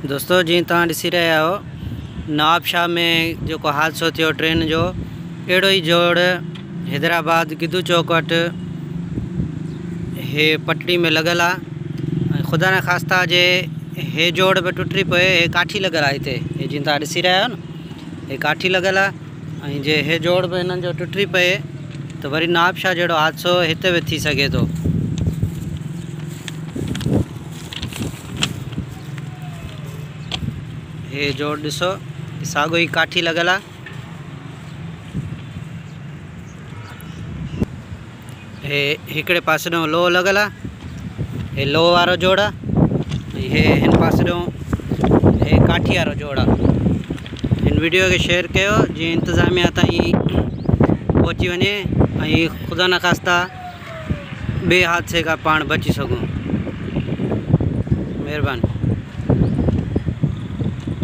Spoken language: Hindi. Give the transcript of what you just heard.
दोस्तों जी तव्हां ॾिसी रहिया आहियो नवाबशाह में जो हादसो थियो ट्रेन जो, अहिड़ो ई जोड़ हैदराबाद गिदू चौक वटि हे पटड़ी में लॻल आहे। ख़ुदा न ख़ास्ता जे हे जोड़ बि टुटी पए, हे काठी लॻल आहे हिते, हे जीअं तव्हां ॾिसी रहिया आहियो न, हे काठी लॻल आहे ऐं जे हे जोड़ बि हिननि जो टुटी पए त वरी नवाबशाह जहिड़ो हादसो हिते बि थी सघे थो। हे जोड़ ॾिसो, साॻो ई काठी लॻल आहे। हे हिकिड़े पासे ॾों लोह लॻल आहे, हे लोह वारो जोड़ आहे, हे हिन पासे ॾों हे काठी वारो जोड़ आहे। हिन वीडियो खे शेयर कयो जीअं इंतिज़ामिया ताईं पहुची वञे ऐं ख़ुदा न ख़ास्ता ॿिए हादसे खां पाण बची सघूं। महिरबानी।